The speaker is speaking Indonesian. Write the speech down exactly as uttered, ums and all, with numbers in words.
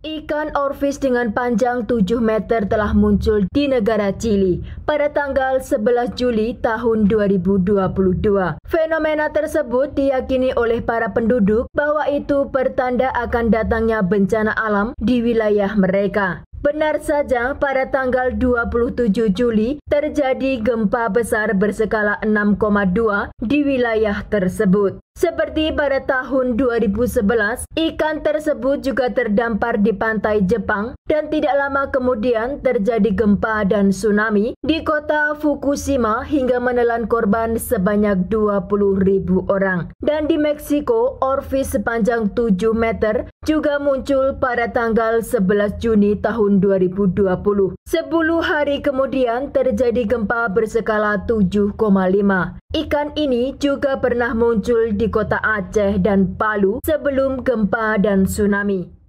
Ikan orfish dengan panjang tujuh meter telah muncul di negara Chili pada tanggal sebelas Juli tahun dua ribu dua puluh dua. Fenomena tersebut diyakini oleh para penduduk bahwa itu pertanda akan datangnya bencana alam di wilayah mereka. Benar saja, pada tanggal dua puluh tujuh Juli terjadi gempa besar berskala enam koma dua di wilayah tersebut. Seperti pada tahun dua ribu sebelas, ikan tersebut juga terdampar di pantai Jepang dan tidak lama kemudian terjadi gempa dan tsunami di kota Fukushima hingga menelan korban sebanyak dua puluh ribu orang. Dan di Meksiko, orfish sepanjang tujuh meter juga muncul pada tanggal sebelas Juni tahun dua ribu dua puluh. Sepuluh hari kemudian terjadi gempa berskala tujuh koma lima. Ikan ini juga pernah muncul di kota Aceh dan Palu sebelum gempa dan tsunami.